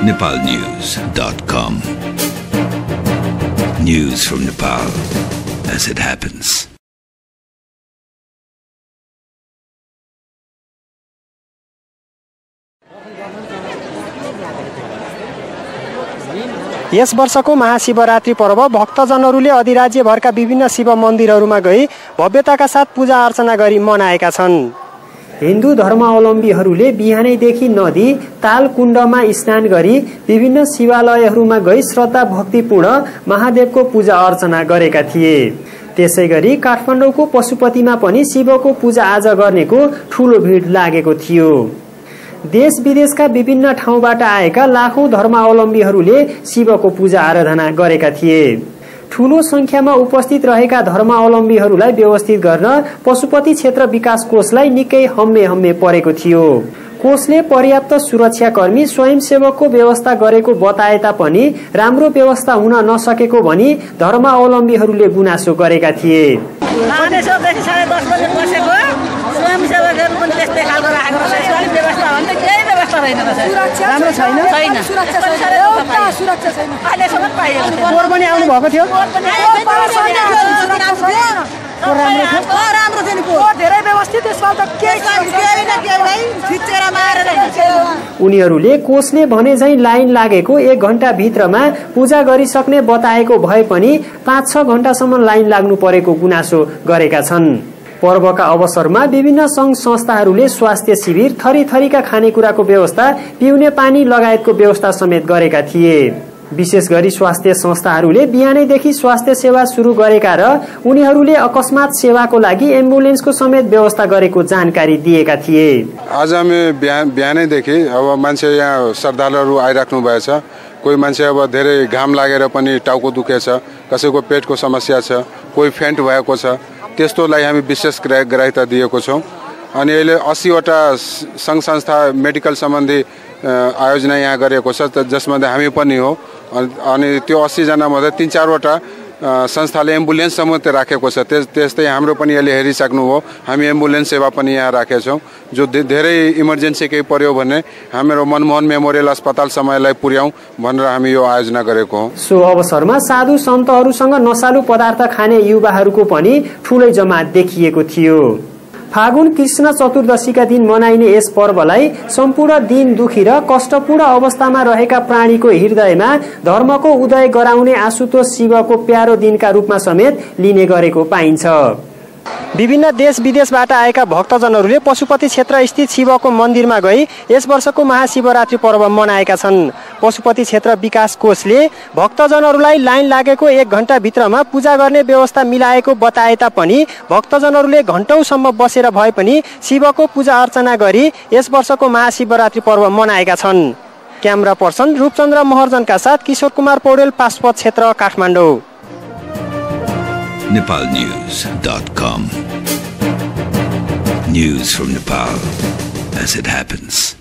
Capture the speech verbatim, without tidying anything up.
Nepal News dot com. News from Nepal as it happens. यस वर्षको महाशिवरात्रि पर्व भक्तजनहरूले अधिराज्यभरका विभिन्न शिव मन्दिरहरूमा गई भव्यताका साथ पूजा अर्चना गरी मनाएका छन्। हिन्दू धर्मावलम्बीहरूले बिहानैदेखि नदी ताल कुण्डमा स्नान गरी विभिन्न शिवालयहरूमा गई श्रद्धा भक्तिपूर्ण महादेवको पूजा अर्चना गरेका थिए। त्यसैगरी काठमाडौँको पशुपतिमा पनि शिवको पूजा आज गर्नेको ठूलो भिड लागेको थियो। देश विदेशका विभिन्न ठाउँबाट आएका लाखौं धर्मावलम्बीहरूले शिवको पूजा आराधना गरेका थिए। ठूलो संख्यामा उपस्थित रहेका धर्मावलम्बीहरूलाई व्यवस्थित गर्न पशुपति क्षेत्र विकास कोषलाई निकै हम्मे हम्मे परेको थियो। कोषले पर्याप्त सुरक्षाकर्मी स्वयंसेवकको व्यवस्था गरेको बताए तापनि राम्रो व्यवस्था हुन नसकेको भनी धर्मावलम्बीहरूले गुनासो गरेका थिए। स्वयंसेवकहरू पनि त्यस्तै खालको राखेको छ। अलिक व्यवस्था भन्दा केही व्यवस्था छैन। राम्रो छैन। छैन। सुरक्षा छैन। एउटा सुरक्षा छैन। अहिलेसम्म पाइएको छैन। कोर पनि आउनु भएको थियो। राम्रो थियो नि कोर। धेरै व्यवस्थित यसमा त केही केही न केही भाइ खिचेर मारेर। उनीहरूले कोषले भने झैं लाइन लागेको एक घण्टा भित्रमा पूजा गरिसक्ने बताएको भए पनि पाँच छ घण्टासम्म लाइन लाग्नु परेको गुनासो गरेका छन्। पर्वका अवसरमा विभिन्न संघ संस्थाहरूले स्वास्थ्य शिविर, थरी थरीका खानेकुराको व्यवस्था, पिउने पानी लगायतको व्यवस्था समेत गरेका थिए। विशेष गरी स्वास्थ्य संस्थाहरूले बिहानैदेखि स्वास्थ्य सेवा सुरु गरेका र उनीहरूले अकस्मात सेवाको लागि एम्बुलेन्सको समेत व्यवस्था गरेको जानकारी दिएका थिए। आज हामी बिहान बिहानैदेखि अब मान्छे यहाँ श्रद्धालुहरू आइराख्नु भएछ। कोही मान्छे अब धेरै घाम लागेर पनि टाउको दुखेछ, कसैको पेटको समस्या छ, कोही फेन्ट भएको छ, त्यस्तोलाई हामी विशेष ग्राह्यता दिएको छौँ। अनि अहिले अस्सीवटा सङ्घ संस्था मेडिकल सम्बन्धी आयोजना यहाँ गरेको छ, जसमध्ये हामी पनि हो। अनि त्यो अस्सीजना मध्ये तीन चारवटा संस्थाले एम्बुलेन्स समेत राखेको छ। त्यस्तै हाम्रो पनि यसले हेरिसक्नु हो। हामी एम्बुलेन्स सेवा पनि यहाँ राखेछौँ। जो धेरै इमर्जेन्सी केही पर्यो भने हाम्रो मनमोहन मेमोरियल अस्पतालसम्म यसलाई पुर्याउँ भनेर हामी यो आयोजना गरेको हो। सो अवसरमा साधु सन्तहरूसँग नशालु पदार्थ खाने युवाहरूको पनि ठूलै जमात देखिएको थियो। फागुन कृष्ण चतुर्दशीका दिन मनाइने यस पर्वलाई सम्पूर्ण दिन दुखी र कष्टपूर्ण अवस्थामा रहेका प्राणीको हृदयमा धर्मको उदय गराउने आशुतोष शिवको प्यारो दिनका रूपमा समेत लिने गरेको पाइन्छ। विभिन्न देश विदेशबाट आएका भक्तजनहरूले पशुपति क्षेत्र स्थित शिवको मन्दिरमा गई यस वर्षको महाशिवरात्रि पर्व मनाएका छन्। पशुपति क्षेत्र विकास कोषले भक्तजनहरूलाई लाइन लागेको एक घण्टा भित्रमा पूजा गर्ने व्यवस्था मिलाएको बताए तापनि भक्तजनहरूले घण्टौंसम्म बसेर भए पनि शिवको पूजा अर्चना गरी यस वर्षको महाशिवरात्रि पर्व मनाएका छन्। क्यामेरा पर्सन रूपचन्द्र महर्जनका साथ किशोर कुमार पौडेल, पासपोर्ट क्षेत्र, Kathmandu. Nepal News dot com. News from Nepal as it happens.